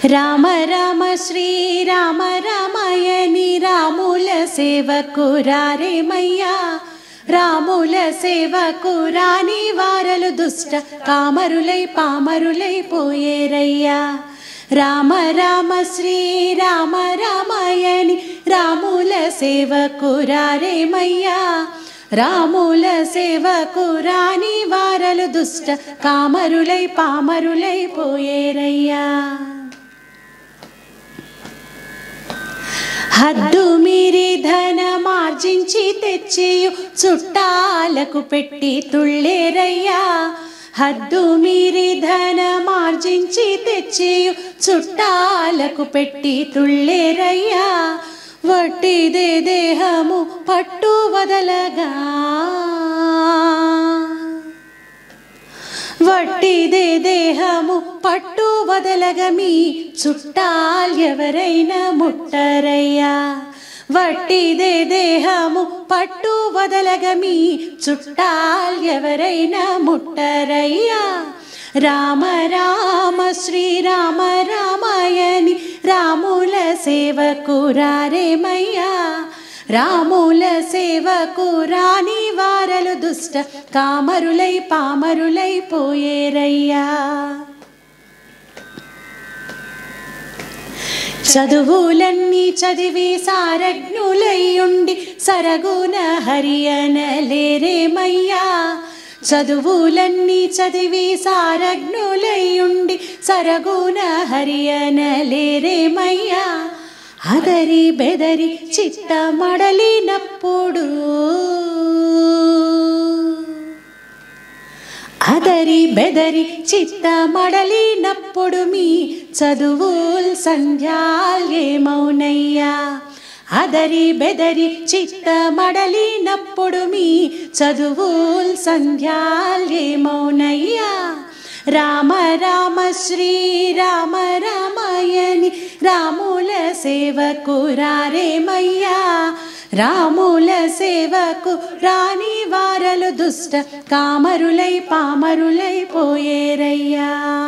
రామ రామ శ్రీరామ రామయని రాముల సేవకు రారేమయ్యా, రాముల సేవకు రాని వారలు దుష్ట కామరులై పామరులై పోయేరయ్యా. రామ రామ శ్రీరామ రామయని రాముల సేవకు రారేమయ్యా, రాముల సేవకు రాని వారలు దుష్ట కామరులై పామరులై పోయేరయ్యా. హద్దు మీరి ధనమార్జించి తెచ్చియు చుట్టాలకు పెట్టి తుళ్ళేరయ్యా, హద్దు మీరి ధనమార్జించి తెచ్చియు చుట్టాలకు పెట్టి తుళ్ళేరయ్యా. వట్టిదే దేహము పట్టు వదలగా, వట్టిదే దేహము పట్టు వదలగా మీ చుట్టాలెవరైనా ముట్టరయ్యా. వట్టిదే దేహము పట్టు వదలగా మీ చుట్టాలెవరైనా ముట్టరయ్యా. రామ రామ శ్రీరామ రామయని రాముల సేవకు రారేమయ్యా, రాముల సేవకు రాని వారలు దుష్ట కామరులై పామరులై పోయేరయ్యా. చదువులన్నీ చదివి సారజ్ఞులయ్యుండి సరగున హరియనలేరేమయ్యా, చదువులన్నీ చదివి సారజ్ఞులయ్యుండి సరగున హరియనలేరేమయ్యా. అదరి బెదరి చిత్త మడలినప్పుడు, అదరి బెదరి చిత్త మడలినప్పుడు మీ చదువుల్ సంధ్యాలేమౌనయ్యా. అదరి బెదరి చిత్త మడలినప్పుడు మీ చదువుల్ సంధ్యాలేమౌనయ్యా. రామ రామ శ్రీరామ రామయని రాముల సేవకు రారేమయ్యా, రాముల సేవకు రాని వారలు దుష్ట కామరులై పామరులై పోయేరయ్యా.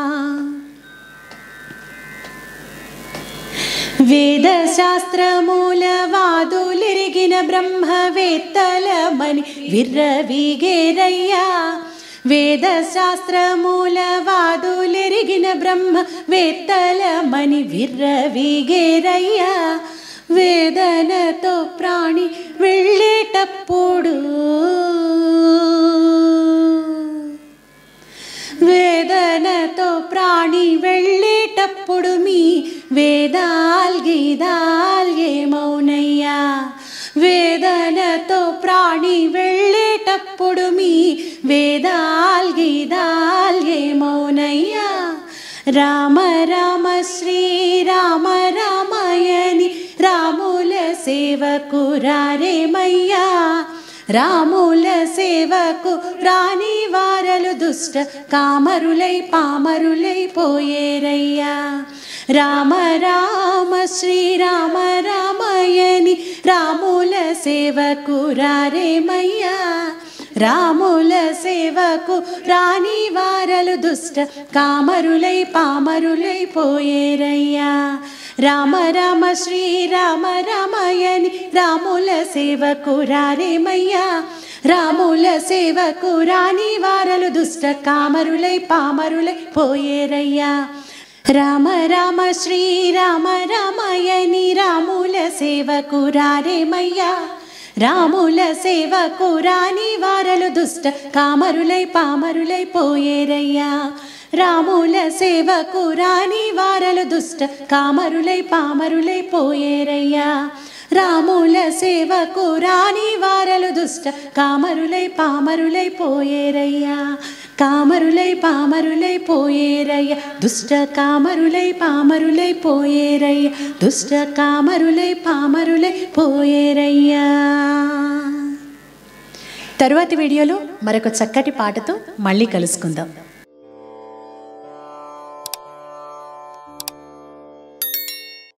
వేద శాస్త్రమూల వాదులెరిగిన బ్రహ్మవేత్తలమని విర్రవీగేరయ్యా. వేద శాస్త్రమూల వాదులెరిగిన బ్రహ్మవేత్తలమని విర్రవీగేరయ్యా. వేదనతో ప్రాణి వెళ్ళేటప్పుడు, వేదనతో ప్రాణి వెళ్ళేటప్పుడు మీ వేదాల్ గీదాల్ ఏమౌనయ్యా. వేదనతో ప్రాణి వెళ్ళేటప్పుడు మీ వేదాల్ గీదాల్ ఏమౌనయ్యా. రామ రామ శ్రీరామ రామయని రాముల సేవకు రారేమయ్యా, రాముల సేవకు రాని వారలు దుష్ట కామరులై పామరులై పోయేరయ్యా. రామ రామ శ్రీరామ రామయని రాముల సేవకు రారేమయ్యా, రాముల సేవకు రాని వారలు దుష్ట కామరులై పామరులై పోయేరయ్యా. రామ రామ శ్రీరామ రామయని రాముల సేవకు రారేమయ్యా, రాముల సేవకు రాని వారలు దుష్ట కామరులై పామరులై పోయేరయ్యా. రామ రామ శ్రీరామ రామయని రాముల సేవకు రారేమయ్యా, రాముల సేవకు రాని వారలు దుష్ట కామరులై పామరులై పోయేరయ్యా. రాముల సేవకు రాని వారలు దుష్ట కామరులై పామరులై పోయేరయ్యా. రాముల సేవకు రాని వారలు దుష్ట కామరులై పామరులై పోయేరయ్యా. కామరులై పామరులై పోయేరయ్యా, దుష్ట కామరులై పామరులై పోయేరయ్యా, దుష్ట కామరులై పామరులై పోయేరయ్యా. తరువాతి వీడియోలో మరొక చక్కటి పాటతో మళ్ళీ కలుసుకుందాం.